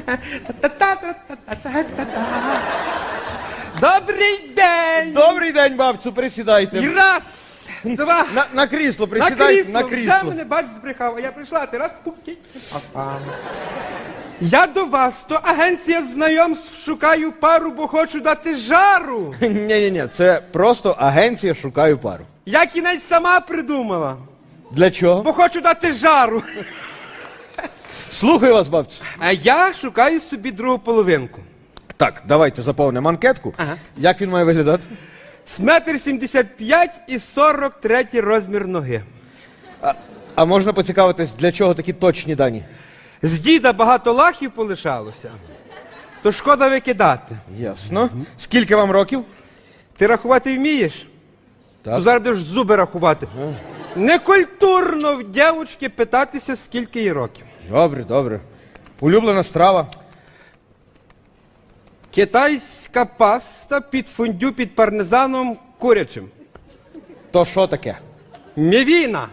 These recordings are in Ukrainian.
Добрий день! Добрий день, бабцю, присідайте. І раз, два. На крісло, присідайте, на Вже крісло. мене, бач, збрехав, а я прийшла, а ти раз пукій. Я до вас, то агенція знайомств, шукаю пару, бо хочу дати жару. Ні, це просто агенція «Шукаю пару». Я кінець сама придумала, Для чого? бо хочу дати жару. Слухаю вас, бабцю. А я шукаю собі другу половинку. Так, давайте заповнимо анкетку. Ага. Як він має виглядати? З 1,75 м і 43 розмір ноги. А можна поцікавитись, для чого такі точні дані? З діда багато лахів полишалося, то шкода викидати. Ясно. Скільки вам років? Ти рахувати вмієш? Так. То зараз будеш зуби рахувати. Некультурно в дівчинки питатися, скільки їй років. Добре. Улюблена страва? Китайська паста під фондю під пармезаном курячим. То що таке? Мівіна.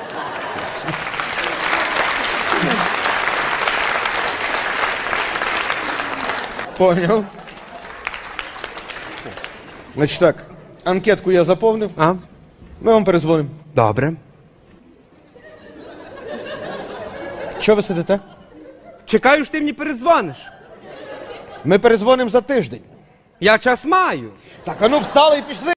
Поняв. Значить так, анкетку я заповнив. А? Ми вам перезвонимо. Добре. Чого ви сидите? Чекаю, що ти мені передзвониш. Ми перезвонимо за тиждень. Я час маю. Так, а ну встали і пішли.